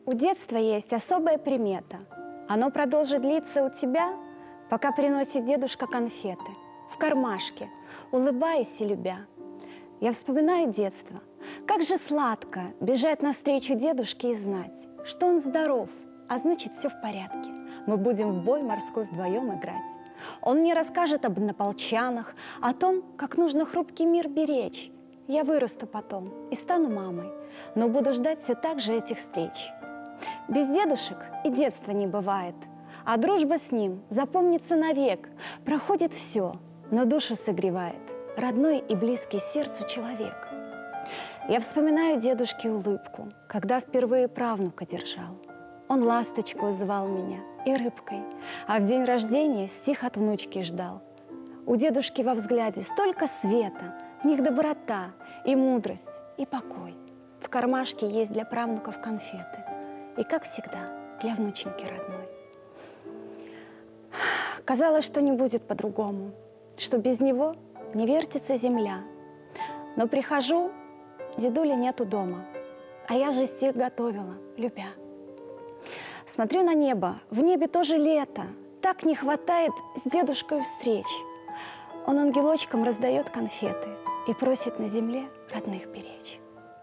У детства есть особая примета. Оно продолжит длиться у тебя, пока приносит дедушка конфеты в кармашке, улыбаясь и любя. Я вспоминаю детство. Как же сладко бежать навстречу дедушке и знать, что он здоров, а значит, все в порядке. Мы будем в бой морской вдвоем играть. Он мне расскажет об однополчанах, о том, как нужно хрупкий мир беречь. Я вырасту потом и стану мамой, но буду ждать все так же этих встреч. Без дедушек и детства не бывает, а дружба с ним запомнится навек. Проходит все, но душу согревает родной и близкий сердцу человек. Я вспоминаю дедушке улыбку, когда впервые правнука держал. Он ласточку звал меня и рыбкой, а в день рождения стих от внучки ждал. У дедушки во взгляде столько света, в них доброта и мудрость, и покой. В кармашке есть для правнуков конфеты, и, как всегда, для внученьки родной. Казалось, что не будет по-другому, что без него не вертится земля. Но прихожу, дедули нету дома, а я же стих готовила, любя. Смотрю на небо, в небе тоже лето, так не хватает с дедушкой встреч. Он ангелочкам раздает конфеты и просит на земле родных беречь.